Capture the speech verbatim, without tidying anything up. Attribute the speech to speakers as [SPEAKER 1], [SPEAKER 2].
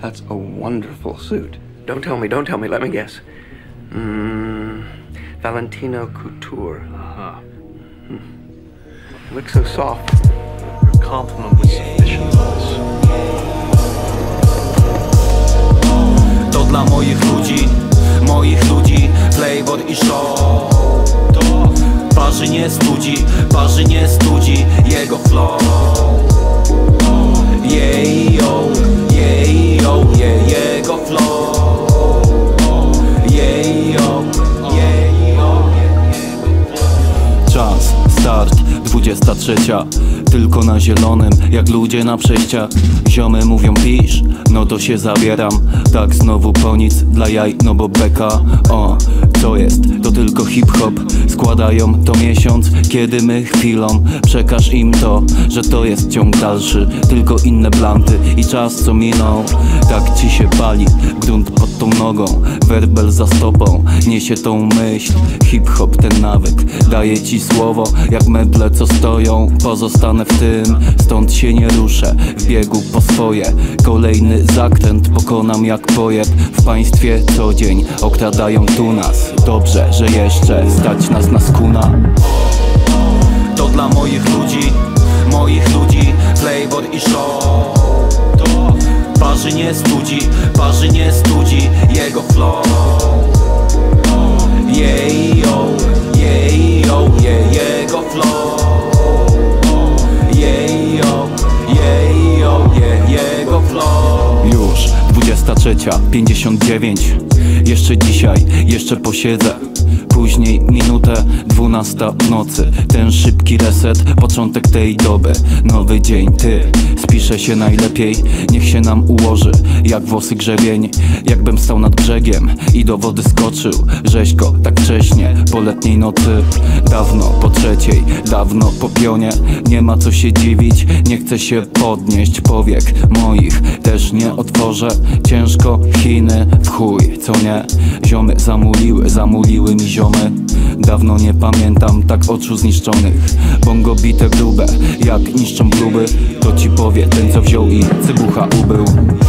[SPEAKER 1] That's a wonderful suit. Don't tell me, don't tell me, let me guess. Mm, Valentino Couture.
[SPEAKER 2] Uh-huh.
[SPEAKER 1] Hmm. You look so soft.
[SPEAKER 2] Your compliment was sufficient.
[SPEAKER 3] To dla moich ludzi, moich ludzi, flavor i show. Parzy nie studzi, parzy nie studzi jego flow. Jejo, jejo, je, jego flow. Jejo, jejo, czas, start, dwudziesta trzecia. Tylko na zielonym, jak ludzie na przejściach. Ziomy mówią pisz, no to się zabieram. Tak znowu po nic dla jaj, no bo beka. O, co jest? To tylko hip-hop. Składają to miesiąc, kiedy my chwilą. Przekaż im to, że to jest ciąg dalszy. Tylko inne blanty i czas co minął. Tak ci się pali, grunt pod tą nogą. Werbel za stopą, niesie tą myśl. Hip-hop ten nawyk, daje ci słowo. Jak meble co stoją, pozostanę w tym. Stąd się nie ruszę, w biegu po swoje. Kolejny zakręt pokonam jak pojeb. W państwie co dzień okradają tu nas. Dobrze, że jeszcze stać nas na skuna. To dla moich ludzi, moich ludzi, flavor i show. Parzy nie studzi, parzy nie studzi jego flow. Jejo, jejo, je, jego flow. Jejo, jejo, je, jego flow. Już dwudziesta trzecia, pięćdziesiąt dziewięć. Jeszcze dzisiaj, jeszcze posiedzę. Później minutę, dwunasta w nocy. Ten szybki reset, początek tej doby. Nowy dzień, ty, spiszę się najlepiej. Niech się nam ułoży, jak włosy grzebień. Jakbym stał nad brzegiem i do wody skoczył. Rzeźko, tak wcześnie, po letniej nocy. Dawno po trzeciej, dawno po pionie. Nie ma co się dziwić, nie chcę się podnieść. Powiek moich też nie otworzę. Ciężko, Chiny, w chuj, co nie? Ziomy zamuliły, zamuliły mi ziomy. Dawno nie pamiętam tak oczu zniszczonych. Bongo bite grube, jak niszczą bluby. To ci powie ten co wziął i cybucha ubył.